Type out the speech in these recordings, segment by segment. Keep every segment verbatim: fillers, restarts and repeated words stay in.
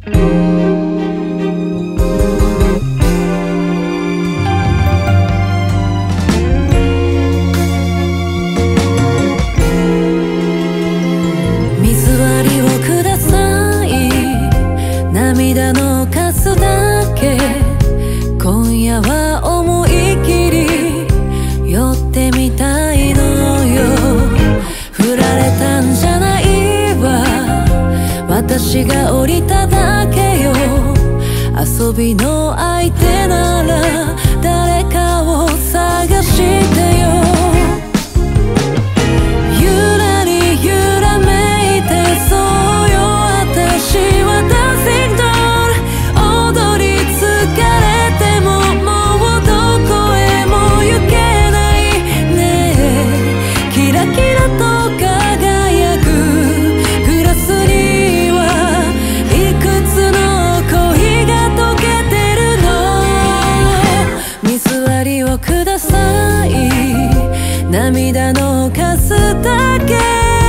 私が降りただけよ。遊びの相手なら誰かを探してよ。ゆらりゆらめいてそうよ。私はダンシングドール。踊り疲れてももうどこへも行けないねえ。キラキラと輝くグラスにください。涙の数だけ。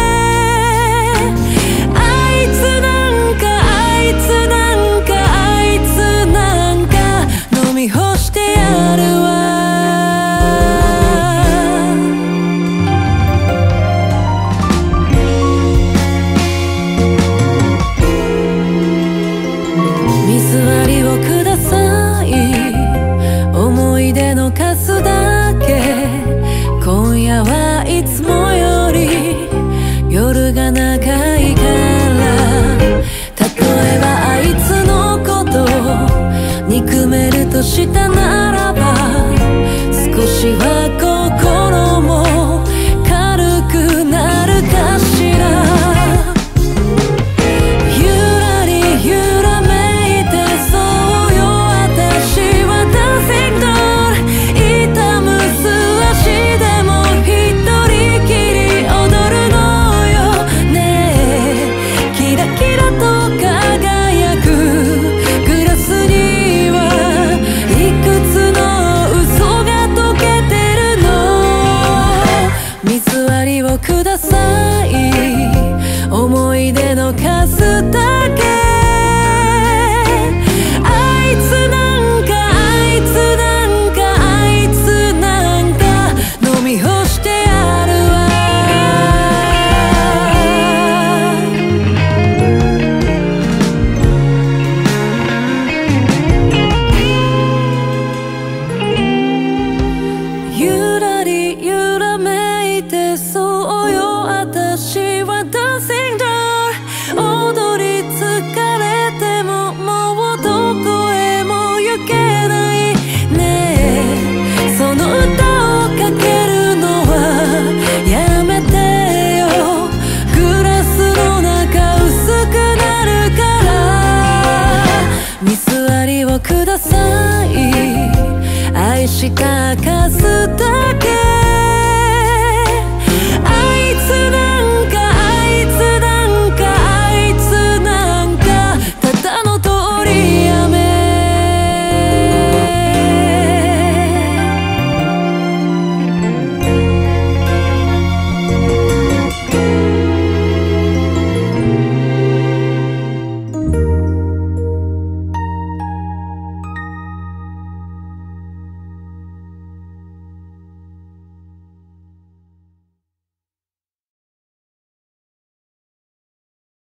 あいつなんかあいつなんかあいつなんか飲み干してやるわ。水割りをください。思い出の数だけ。今夜はいつもより夜が長いから。例えばあいつのこと憎めるとしたな